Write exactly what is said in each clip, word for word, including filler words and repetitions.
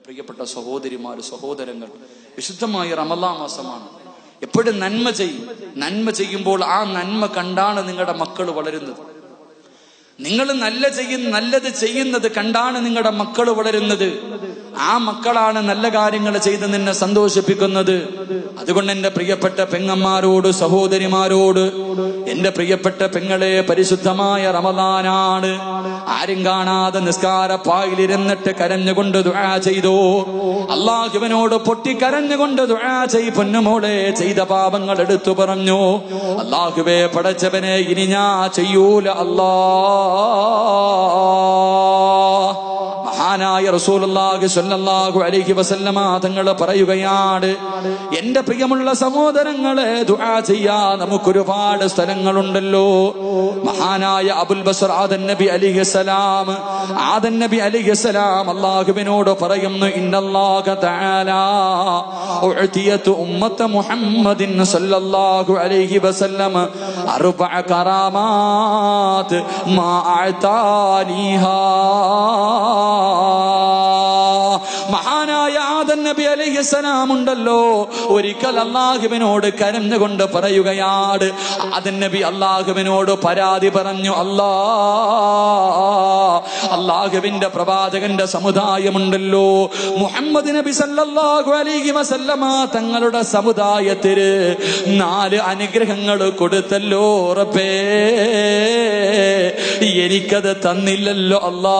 പ്രിയപ്പെട്ട സഹോദരിമാർ, സഹോദരങ്ങൾ, വിശുദ്ധമായ റമളാൻ മാസമാണ്. എപ്പോഴും നന്മ ചെയ്യും. നന്മ ചെയ്യുമ്പോൾ ആ നന്മ കണ്ടാണ് നിങ്ങളുടെ മക്കൾ വളരുന്നത്. നിങ്ങൾ നല്ല ചെയ്യുന്ന നല്ലത് ചെയ്യുന്നത് കണ്ടാണ് നിങ്ങളുടെ മക്കൾ വളരുന്നത്. ആ മക്കളാണ് നല്ല കാര്യങ്ങൾ ചെയ്ത് നിന്നെ സന്തോഷിപ്പിക്കുന്നത്. അതുകൊണ്ട് എന്റെ പ്രിയപ്പെട്ട പെങ്ങന്മാരോട്, സഹോദരിമാരോട്, എന്റെ പ്രിയപ്പെട്ട പെങ്ങളെ, പരിശുദ്ധമായ റമളാനാണ്. ആരും കാണാതെ നിസ്കാരപ്പായിലിരുന്നിട്ട് കരഞ്ഞുകൊണ്ട് ദുആ ചെയ്തോ. അള്ളാഹുവിനോട് പൊട്ടിക്കരഞ്ഞുകൊണ്ട് ദുആ ചെയ് പൊന്നുമോളെ. ചെയ്ത പാപങ്ങൾ എടുത്തു പറഞ്ഞു. അള്ളാഹുവേ പടച്ചവനെ, ഇനി ഞാൻ ചെയ്യൂല അല്ലാ. മഹാനായ റസൂലുള്ളാഹി സ്വല്ലല്ലാഹു അലൈഹി വസല്ലമ തങ്ങൾ പറയുകയാണ്, എന്റെ പ്രിയമുള്ള സഹോദരങ്ങളെ, ദുആ ചെയ്യാൻ നമുക്കൊരുപാട് സ്ഥലങ്ങളുണ്ടല്ലോ. മഹാനായ അബുൽ ബസർ ആദൻ നബി അലൈഹിസ്സലാം ആദൻ നബി അലൈഹിസ്സലാം അല്ലാഹുവിനോട് പറയുന്നു, ഇന്നല്ലാഹ തആല ഉഅതിയതു ഉമ്മത മുഹമ്മദിൻ സ്വല്ലല്ലാഹു അലൈഹി വസല്ലം അർബഅ കറാമാത് മാ അഅതാനിഹാ. മഹാനായ ആദൻ നബി അലൈഹിസ്സലാം ഉണ്ടല്ലോ, ഒരിക്കൽ അല്ലാഹുവിനോട് കരഞ്ഞുകൊണ്ട് പറയുകയാണ്. ആദൻ നബി അല്ലാഹുവിനോട് പരാതി പറഞ്ഞു, അല്ലാ, അല്ലാഹുവിന്റെ പ്രവാചകന്റെ സമുദായമുണ്ടല്ലോ, മുഹമ്മദ് നബി സല്ലല്ലാഹു അലൈഹി വസല്ലമ തങ്ങളുടെ സമുദായത്തിന് നാല് അനുഗ്രഹങ്ങൾ കൊടുത്തല്ലോ റബ്ബേ, എനിക്കത് തന്നില്ലല്ലോ അല്ലാ.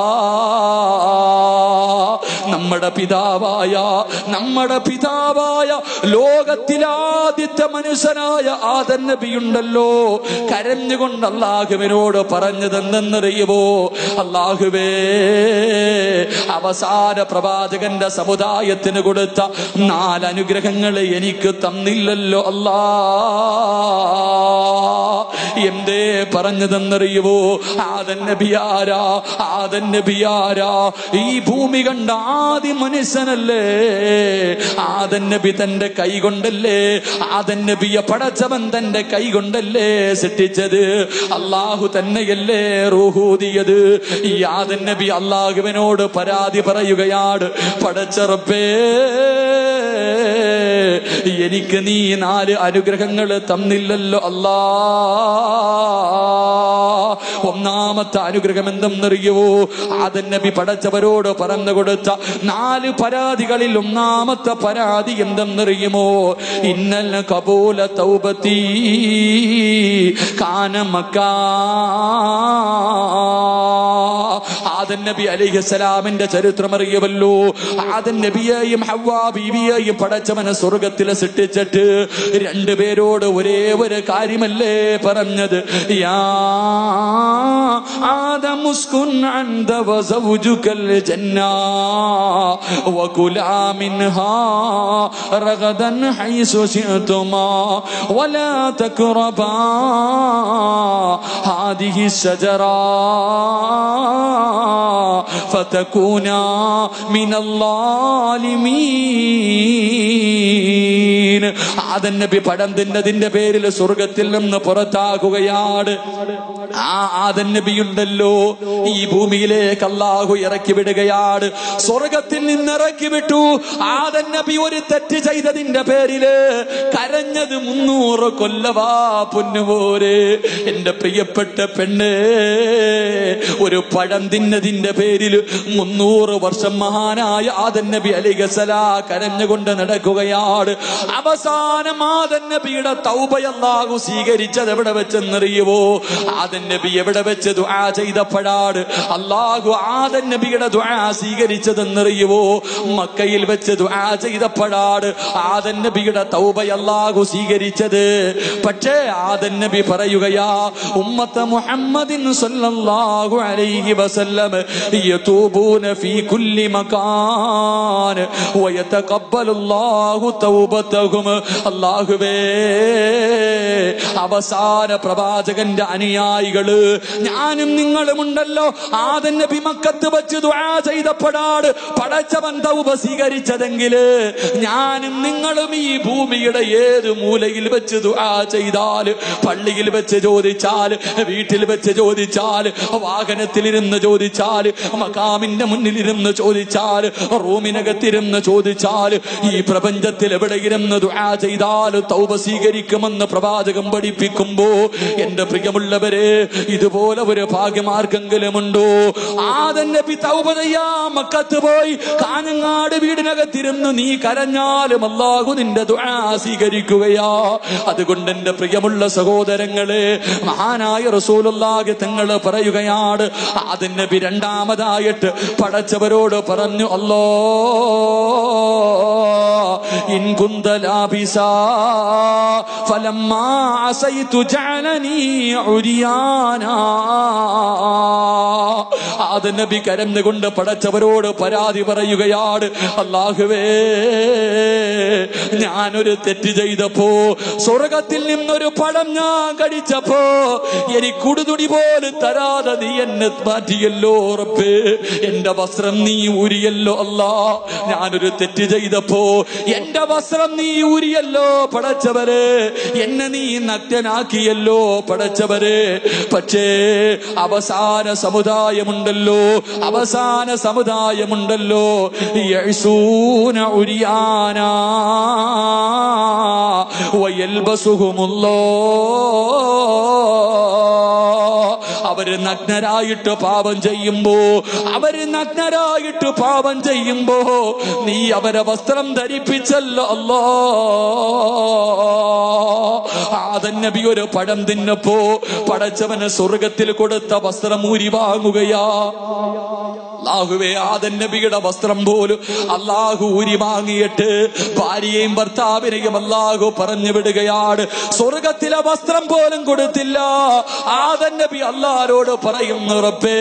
നമ്മുടെ പിതാവായ നമ്മുടെ പിതാവായ ലോകത്തിലാദ്യത്തെ മനുഷ്യനായ ആദൻ നബിയുണ്ടല്ലോ, കരഞ്ഞുകൊണ്ട് അല്ലാഹുവിനോട് പറഞ്ഞതെന്തെന്നറിയുമോ? അല്ലാഹുവേ, അവസാന പ്രവാചകന്റെ സമുദായത്തിന് കൊടുത്ത നാലനുഗ്രഹങ്ങൾ എനിക്ക് തന്നില്ലല്ലോ അല്ലാ. എന്തേ പറഞ്ഞതെന്നറിയുമോ? ആദൻ നബിയാരാ? ആദൻ നബിയാരാ? ഈ ഭൂമി കണ്ട ആദ്യ മനുഷ്യനല്ലേ. ആദൻ നബി തന്റെ കൈ കൊണ്ടല്ലേ, ആദൻ നബിയെ പടച്ചവൻ തന്റെ കൈ കൊണ്ടല്ലേ സൃഷ്ടിച്ചത്. അല്ലാഹു തന്നെയല്ലേ റൂഹൂദിയത്. ഈ ആദൻ നബി അല്ലാഹുവിനോട് പരാതി പറയുകയാണ്, പടച്ച റബ്ബേ, എനിക്ക് നീ നാല് അനുഗ്രഹങ്ങൾ തന്നില്ലല്ലോ അല്ലാ. ഒന്നാമത്തെ അനുഗ്രഹം എന്തെന്നറിയുവോ? ആദൻ നബി പടച്ചവരോട് പറഞ്ഞു കൊടുത്ത നാല് പരാതികളിൽ ഒന്നാമത്തെ പരാതി എന്തെന്നറിയുമോ? ഇന്നൽ ഖബൂല തൗബതി കാന മക്കാ. ആദൻ നബി അലൈഹിസ്സലാമിന്റെ ചരിത്രം അറിയുമല്ലോ. ആദൻ നബിയെയും ഹവ്വാ ബീവിയെയും പടച്ചവനെ സ്വർഗത്തിലെ സൃഷ്ടിച്ചിട്ട് രണ്ടുപേരോട് ഒരേ ഒരു കാര്യമല്ലേ പറഞ്ഞത്? യാ ആദം ഉസ്കുൻ അൻത വസൗജുകൽ ജന്നാ വകുലാ മിൻഹാ റഗദൻ ഹൈസു ശിഅതുമാ വലാ തഖറബാ ഹാദിഹി ശജറാ ഫതകൂനാ മിനൽ ളാലിമീൻ. ആദൻ നബി പഴം തിന്നതിന്റെ പേരിൽ സ്വർഗത്തിൽ നിന്ന് പുറത്താകുകയാണ്. ആ ആദൻ നബിയുണ്ടല്ലോ, ഈ ഭൂമിയിലേക്ക് അല്ലാഹു ഇറക്കി വിടുകയാണ്. സ്വർഗത്തിൽ നിന്ന് ഇറക്കി വിട്ടു. ആദൻ നബി ഒരു തെറ്റ് ചെയ്തതിന്റെ പേരില് കരഞ്ഞത് മുന്നൂറ് കൊല്ലവാ പൊന്നുപോരെ. എന്റെ പ്രിയപ്പെട്ട പെണ്ണ്, ഒരു പഴം തിന്നതിന്റെ പേരിൽ മുന്നൂറ് വർഷം മഹാനായ ആദൻ നബി അലൈഹിസ്സലാം കരഞ്ഞുകൊണ്ട് നടക്കുകയാണ്. അവസാനം ആദൻ നബിയുടെ തൗബ അല്ലാഹു സ്വീകരിച്ചത് എവിടെ വെച്ചെന്നറിയുവോ? ആദൻ നബി എവിടെ വെച്ച് ദുആ ചെയ്തപ്പോഴാണ് അല്ലാഹു ആദൻ നബിയുടെ ദുആ സ്വീകരിച്ചതെന്നറിയുവോ? മക്കയിൽ വെച്ച് ദുആ ചെയ്തപ്പോഴാണ് ആദൻ നബിയുടെ തൗബ അല്ലാഹു സ്വീകരിച്ചത്. പക്ഷേ ആദൻ നബി പറയുകയാ, ഉമ്മത്ത മുഹമ്മദിൻ സ്വല്ലല്ലാഹു അലൈഹി വസല്ലം യതൂബൂന ഫീ കുല്ലി മകാൻ വയതഖബ്ബലുല്ലാഹു തൗബതഹും. അല്ലാഹുവേ അവസാന പ്രവാചകന്റെ അനുയായികള് ഞാനും നിങ്ങളുമുണ്ടല്ലോ. ആദം നബി മക്കത്ത് വെച്ച് ദുആ ചെയ്തപ്പോഴാണ് പടച്ചവൻ തൗബ സ്വീകരിച്ചതെങ്കില് ഞാനും നിങ്ങളും ഈ ഭൂമിയുടെ ഏത് മൂലയിൽ വെച്ച് ദുആ ചെയ്താൽ, പള്ളിയിൽ വെച്ച് ചോദിച്ചാൽ, വീട്ടിൽ വെച്ച് ചോദിച്ചാൽ, വാഹനത്തിലിരുന്ന് ചോദിച്ചാൽ, മഖാമിന്റെ മുന്നിലിരുന്ന് ചോദിച്ചാൽ, റൂമിനകത്തിരുന്ന് ചോദിച്ചാൽ, ഈ പ്രപഞ്ചത്തിൽ എവിടെയിരുന്ന് ദുആ ചെയ്താൽ തൗബ സ്വീകരിക്കുമെന്ന് പ്രവാചകൻ പഠിപ്പിക്കുമ്പോ എന്റെ പ്രിയമുള്ളവരെ ഇതുപോലെ ഒരു ഭാഗ്യമാർക്കെങ്കിലുമുണ്ടോ? ആദം നബി തൗബ ചെയ്യാ മക്കത്ത് പോയി കാഞ്ഞങ്ങാട് വീടിനകത്തിരുന്ന് നീ കരഞ്ഞാലും അല്ലാഹു നിന്റെ ദുആ സ്വീകരിക്കുകയാ. അതുകൊണ്ട് എന്റെ പ്രിയമുള്ള സഹോദരങ്ങളെ, മഹാനായ റസൂലുള്ളാഹി തങ്ങൾ പറയുകയാണ്, ആദം നബി രണ്ടാമതായിട്ട് പടച്ചവരോട് പറഞ്ഞു, അല്ലാ ഇൻ കുന്ത ലാബിസാ ഫലമ്മാ അസൈതു ജഅലനീ ഉരിയാനാ. ആദം നബി കരഞ്ഞുകൊണ്ട് പടച്ചവരോട് പരാതി പറയുകയാണ്, അല്ലാഹുവേ ഞാനൊരു തെറ്റ് ചെയ്തപ്പോ, സ്വർഗത്തിൽ നിന്നൊരു പഴം ഞാൻ കഴിച്ചപ്പോ എനിക്ക് ഉടുതുണി പോലും തരാതെ നീ എന്നെ മാറ്റിയല്ലോ റബ്ബേ. എന്റെ വസ്ത്രം നീ ഊരിയല്ലോ അല്ലാ. ഞാനൊരു തെറ്റ് ചെയ്തപ്പോ എന്റെ വസ്ത്രം നീ ഊരിയല്ലോ പടച്ചവരെ. എന്നെ നീ നഗ്നനാക്കിയല്ലോ പടച്ചവരെ. പക്ഷേ അവസാന സമുദായമുണ്ടല്ലോ, അവസാന സമുദായമുണ്ടല്ലോ, യഅ്സൂന ഉരിയാനാ വയൽബസുഹുമുല്ലാഹ്. അവര് നഗ്നരായിട്ട് പാപം ചെയ്യുമ്പോ, അവര് നഗ്നരായിട്ട് പാപം ചെയ്യുമ്പോ നീ അവരെ വസ്ത്രം ധരിപ്പിച്ചല്ലോ അല്ലാ. ആദം നബി ഒരു പഴം തിന്നപ്പോ പടച്ചവന് സ്വർഗത്തിൽ കൊടുത്ത വസ്ത്രം ഊരി വാങ്ങുകയാ. അല്ലാഹുവേ ആദം നബിയുടെ വസ്ത്രം പോലും അല്ലാഹു ഊരി വാങ്ങിയിട്ട് ഭാര്യയെയും ഭർത്താവിനെയും അല്ലാഹു പറഞ്ഞു വിടുകയാണ്. സ്വർഗത്തിലെ വസ്ത്രം പോലും കൊടുത്തില്ല. ആദം നബി അല്ലാഹുവോട് പറയുന്നു, റബ്ബേ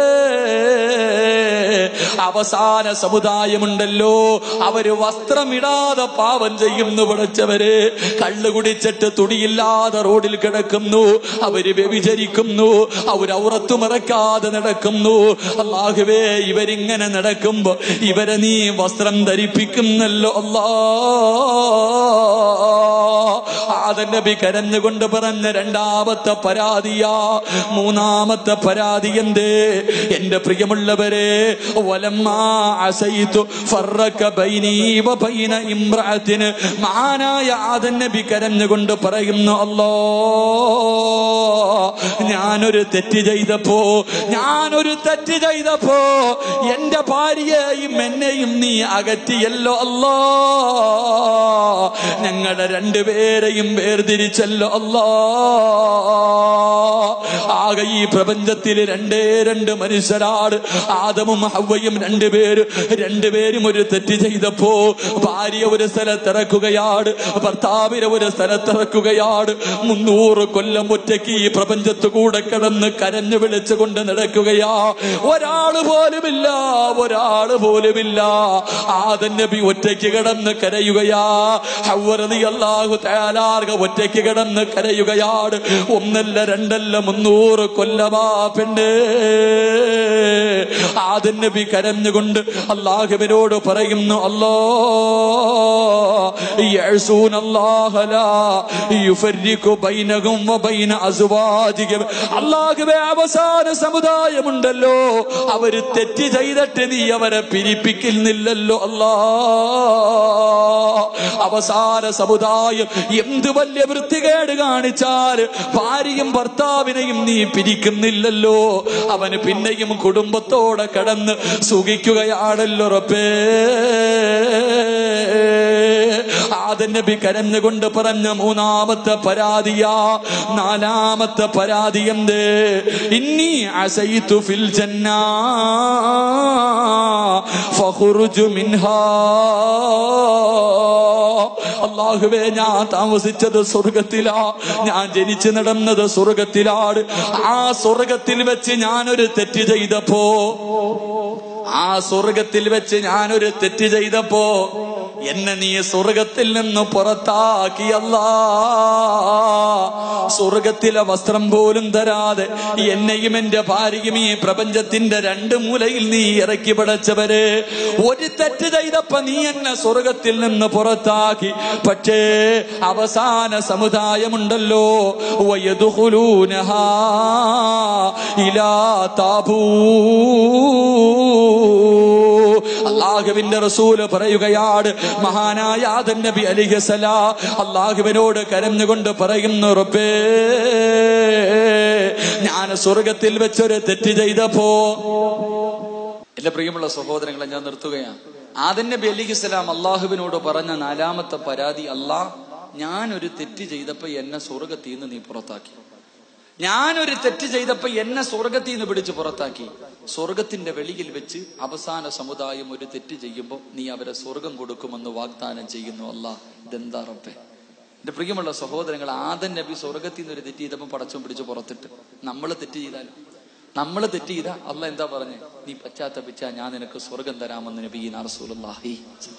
അവസാന സമുദായമുണ്ടല്ലോ അവര് വസ്ത്രമിടാതെ പാപം ചെയ്യുന്നു പടച്ചവരെ. കള്ളു കുടിച്ചിട്ട് തുണിയില്ലാതെ റോഡിൽ കിടക്കുന്നു, അവര് വ്യഭിചരിക്കുന്നു, അവര് ഔറത്തു മറക്കാതെ നടക്കുന്നു. അല്ലാഹുവേ ഇവരിങ്ങനെ നടക്കുമ്പോ ഇവരെ നീ വസ്ത്രം ധരിപ്പിക്കുന്നല്ലോ അല്ലാ. ആദം നബി കരഞ്ഞുകൊണ്ട് പറഞ്ഞ രണ്ടാമത്തെ പരാതിയാ. മൂന്നാമത്തെ പരാതി എന്തേ? എന്റെ പ്രിയമുള്ളവരെ, വലമ്മാ അസൈതു ഫറക ബൈനി വബൈന ഇംറഅത്തിൻ. മഹാനായ ആദം നബി കരഞ്ഞുകൊണ്ട് പറയുന്നു, അല്ലാ ഞാനൊരു തെറ്റ് ചെയ്തപ്പോ, ഞാനൊരു തെറ്റ് ചെയ്തപ്പോ എന്റെ ഭാര്യയെയും എന്നെയും നീ അകറ്റിയല്ലോ അല്ലാ. ഞങ്ങളെ രണ്ടുപേരെയും വേർതിരിച്ചല്ലോ അല്ലാ. ആകെ ഈ പ്രപഞ്ചത്തിൽ രണ്ടേ രണ്ട് മനുഷ്യരാണ്, ആദമും ഹവ്വയും. രണ്ടുപേര് രണ്ടുപേരും ഒരു തെറ്റ് ചെയ്തപ്പോ ഭാര്യ ഒരു സ്ഥലത്തിറക്കുകയാണ്, ഭർത്താവിനെ ഒരു സ്ഥലത്തിറക്കുകയാണ്. മുന്നൂറ് കൊല്ലം ഒറ്റയ്ക്ക് ഈ പ്രപഞ്ചത്ത് കൂടെ കിടന്ന് കരഞ്ഞു വിളിച്ചുകൊണ്ട് നടക്കുകയാ. ഒരാള് പോലുമില്ല, ഒരാള് പോലുമില്ല. ആദം നബി ഒറ്റയ്ക്ക് കിടന്ന് കരയുകയാ. ഹവ്വ റളിയല്ലാഹു തആല ഒറ്റയ്ക്ക് കിടന്ന് കരയുകയാണ്. ഒന്നല്ല രണ്ടല്ല മുന്നൂറ് കൊല്ലമാ പെണ്ണ്. ആദം നബി കരഞ്ഞുകൊണ്ട് അല്ലാഹുവിനോട് പറയുന്നു, അല്ലാ യഅ്സൂനല്ലാഹ ലാ യുഫർരിഖു ബൈനഹും വബൈന അസ്വാജിഹിം. അല്ലാഹുവേ അവസാന സമുദായമുണ്ടല്ലോ അവര് തെറ്റ് ചെയ്തിട്ട് നീ അവരെ പിരിപ്പിക്കുന്നില്ലല്ലോ അല്ലാ. അവസാന സമുദായം എന്ത് വലിയ വൃത്തികേട് കാണിച്ചാൽ ഭാര്യയും ഭർത്താവിനെയും നീ പിരിക്കുന്നില്ലല്ലോ. അവന് പിന്നെയും കുടുംബത്തോടെ കടന്ന് സുഖിക്കുകയാണല്ലോ റബ്ബേ. ആദം നബി കരഞ്ഞുകൊണ്ട് പറഞ്ഞ മൂന്നാമത്തെ പരാതിയാ. നാലാമത്തെ പരാതി എന്ത്? ഇന്നി അസൈതു ഫിൽ ജന്നാ ഫഖുർജു മിൻഹാ. അല്ലാഹുവേ ഞാൻ താമസിച്ചത് സ്വർഗത്തിലാ, ഞാൻ ജനിച്ചു നടന്നത് സ്വർഗത്തിലാണ്. ആ സ്വർഗത്തിൽ വെച്ച് ഞാനൊരു തെറ്റ് ചെയ്തപ്പോ, ആ സ്വർഗത്തിൽ വെച്ച് ഞാനൊരു തെറ്റ് ചെയ്തപ്പോ എന്നെ നീ സ്വർഗത്തിൽ നിന്ന് പുറത്താക്കിയല്ലാ. സ്വർഗത്തിലെ വസ്ത്രം പോലും തരാതെ എന്നെയും എന്റെ ഭാര്യയും ഈ പ്രപഞ്ചത്തിന്റെ രണ്ട് മൂലയിൽ നീ ഇറക്കി പടച്ചവരെ, ഒരു തെറ്റ് ചെയ്തപ്പോ നീ എന്നെ സ്വർഗത്തിൽ നിന്ന് പുറത്താക്കി. പക്ഷേ അവസാന സമുദായമുണ്ടല്ലോ, വയദ്ഖുലൂനഹാ ഇലാ താബൂ. അല്ലാഹുവിന്റെ റസൂല് പറയുകയാണ്, മഹാനായ ആദം നബി അലൈഹിസ്സലാം അല്ലാഹുവിനോട് കരഞ്ഞുകൊണ്ട് പറയുന്നു, റബ്ബേ, ഞാൻ സ്വർഗത്തിൽ വെച്ചൊരു തെറ്റ് ചെയ്തപ്പോ. എന്റെ പ്രിയമുള്ള സഹോദരങ്ങളെ, ഞാൻ നിർത്തുകയാണ്. ആദം നബി അലൈഹിസ്സലാം അല്ലാഹുവിനോട് പറഞ്ഞ നാലാമത്തെ പരാതി, അല്ലാഹ്, ഞാനൊരു തെറ്റ് ചെയ്തപ്പോ എന്നെ സ്വർഗത്തിൽ നിന്ന് നീ പുറത്താക്കി. ഞാനൊരു തെറ്റ് ചെയ്തപ്പോ എന്നെ സ്വർഗത്തിൽ നിന്ന് പിടിച്ച് പുറത്താക്കി. സ്വർഗത്തിന്റെ വെളിയിൽ വെച്ച് അവസാന സമുദായം ഒരു തെറ്റ് ചെയ്യുമ്പോൾ നീ അവരെ സ്വർഗം കൊടുക്കുമെന്ന് വാഗ്ദാനം ചെയ്യുന്നു. അല്ലാഹ്, ഇതെന്താ റബ്ബേ? എന്റെ പ്രിയമുള്ള സഹോദരങ്ങൾ, ആദം നബി സ്വർഗത്തിൽ നിന്ന് ഒരു തെറ്റ് ചെയ്തപ്പോൾ പടച്ചോൻ പിടിച്ച് പുറത്തിട്ട്. നമ്മൾ തെറ്റ് ചെയ്താലും നമ്മൾ തെറ്റ് ചെയ്താ അല്ലാഹ് എന്താ പറഞ്ഞേ? നീ പശ്ചാത്തപിച്ചാ ഞാൻ നിനക്ക് സ്വർഗം തരാമെന്ന് നബിയിനാ റസൂലുള്ളാഹി.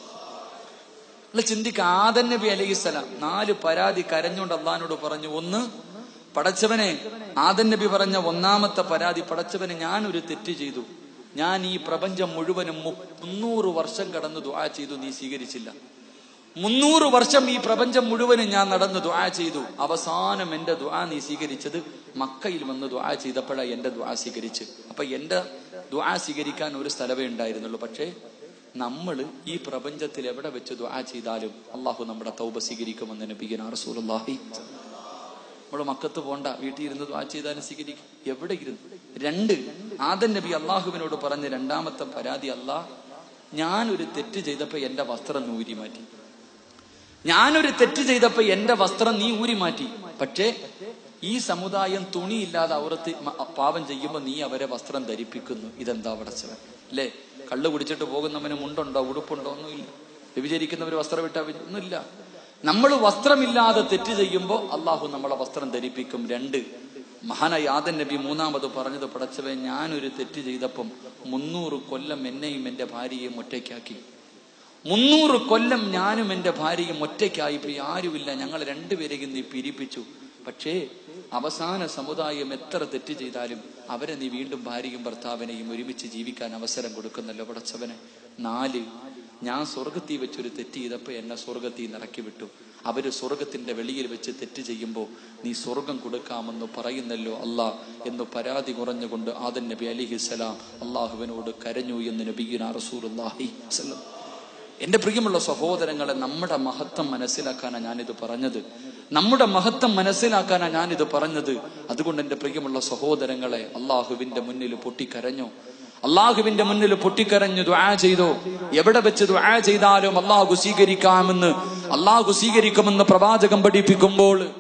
അല്ല, ചിന്തിക്ക, ആദം നബി അലൈഹിസ്സലാം നാല് പരാതി കരഞ്ഞുകൊണ്ട് അള്ളാഹിനോട് പറഞ്ഞു. ഒന്ന്, പടച്ചവനെ, ആദം നബി പറഞ്ഞ ഒന്നാമത്തെ പരാതി, പടച്ചവനെ, ഞാനൊരു തെറ്റ് ചെയ്തു. ഞാൻ ഈ പ്രപഞ്ചം മുഴുവനും മുന്നൂറ് വർഷം കടന്ന് ദുആ ചെയ്തു, നീ സ്വീകരിച്ചില്ല. മുന്നൂറ് വർഷം ഈ പ്രപഞ്ചം മുഴുവനും ഞാൻ നടന്ന് ദുആ ചെയ്തു. അവസാനം എന്റെ ദുആ നീ സ്വീകരിച്ചത് മക്കയിൽ വന്ന് ദുആ ചെയ്തപ്പോഴാണ് എന്റെ ദുആ സ്വീകരിച്ച്. അപ്പൊ എന്റെ ദുആ സ്വീകരിക്കാൻ ഒരു സ്ഥലമേ ഉണ്ടായിരുന്നുള്ളൂ. പക്ഷേ നമ്മൾ ഈ പ്രപഞ്ചത്തിൽ എവിടെ വെച്ച് ദുആ ചെയ്താലും അള്ളാഹു നമ്മുടെ തൗബ സ്വീകരിക്കുമെന്ന് നബിയുനാ റസൂലുള്ളാഹി. നമ്മള് മക്കത്ത് പോണ്ട, വീട്ടിൽ ഇരുന്ന് ദുആ ചെയ്താലും സ്വീകരിക്കും, എവിടെ ഇരുന്ന്. രണ്ട്, ആദം നബി അള്ളാഹുവിനോട് പറഞ്ഞ രണ്ടാമത്തെ പരാതി, അല്ലാഹ്, ഞാനൊരു തെറ്റ് ചെയ്തപ്പോ എന്റെ വസ്ത്രം നീ ഊരി മാറ്റി. ഞാനൊരു തെറ്റ് ചെയ്തപ്പോ എന്റെ വസ്ത്രം നീ ഊരി മാറ്റി. പക്ഷേ ഈ സമുദായം തുണിയില്ലാതെ ഔറത്ത് പാപം ചെയ്യുമ്പോൾ നീ അവരെ വസ്ത്രം ധരിപ്പിക്കുന്നു. ഇതെന്താ പടച്ചവൻ? അല്ലേ? കള്ളു കുടിച്ചിട്ട് പോകുന്നവന് മുണ്ടുണ്ടോ, ഉടുപ്പുണ്ടോ? ഒന്നുമില്ല. വ്യഭിചരിക്കുന്നവര് വസ്ത്രം ഇട്ടാ ഒന്നുമില്ല. നമ്മൾ വസ്ത്രമില്ലാതെ തെറ്റ് ചെയ്യുമ്പോൾ അള്ളാഹു നമ്മളെ വസ്ത്രം ധരിപ്പിക്കും. രണ്ട്, മഹാനായ ആദം നബി മൂന്നാമത് പറഞ്ഞത്, പടച്ചവൻ, ഞാനൊരു തെറ്റ് ചെയ്തപ്പം മുന്നൂറ് കൊല്ലം എന്നെയും എന്റെ ഭാര്യയെയും ഒറ്റയ്ക്കാക്കി. മുന്നൂറ് കൊല്ലം ഞാനും എന്റെ ഭാര്യയും ഒറ്റയ്ക്കായിപ്പോയി, ആരുമില്ല, ഞങ്ങൾ രണ്ടുപേരെയും നീ പിരിപ്പിച്ചു. പക്ഷേ അവസാന സമുദായം എത്ര തെറ്റ് ചെയ്താലും അവരെ നീ വീണ്ടും ഭാര്യയും ഭർത്താവിനെയും ഒരുമിച്ച് ജീവിക്കാൻ അവസരം കൊടുക്കുന്നല്ലോ പടച്ചവനെ. നാല്, ഞാൻ സ്വർഗത്തിൽ വെച്ചൊരു തെറ്റ് ചെയ്തപ്പോ എന്നെ സ്വർഗത്തിൽ നിന്ന് ഇറക്കി വിട്ടു. അവര് സ്വർഗത്തിന്റെ വെളിയിൽ വെച്ച് തെറ്റ് ചെയ്യുമ്പോൾ നീ സ്വർഗം കൊടുക്കാമെന്ന് പറയുന്നല്ലോ അല്ലാഹ് എന്ന് പരാതി കുറഞ്ഞുകൊണ്ട് ആദം നബി അലൈഹിസ്സലാം അള്ളാഹുവിനോട് കരഞ്ഞു എന്ന് നബിയുനാ റസൂലുള്ളാഹി സ്വല്ലല്ലാഹു. എന്റെ പ്രിയമുള്ള സഹോദരങ്ങളെ, നമ്മുടെ മഹത്വം മനസ്സിലാക്കാനാണ് ഞാനിത് പറഞ്ഞത്. നമ്മുടെ മഹത്വം മനസ്സിലാക്കാനാണ് ഞാനിത് പറഞ്ഞത്. അതുകൊണ്ട് എന്റെ പ്രിയമുള്ള സഹോദരങ്ങളെ, അള്ളാഹുവിന്റെ മുന്നിൽ പൊട്ടിക്കരഞ്ഞോ? അള്ളാഹുവിന്റെ മുന്നിൽ പൊട്ടിക്കരഞ്ഞു ദുആ ചെയ്തോ? എവിടെ വെച്ച് ദുആ ചെയ്താലും അള്ളാഹു സ്വീകരിക്കാമെന്ന് അള്ളാഹു സ്വീകരിക്കുമെന്ന് പ്രവാചകൻ പഠിപ്പിക്കുമ്പോൾ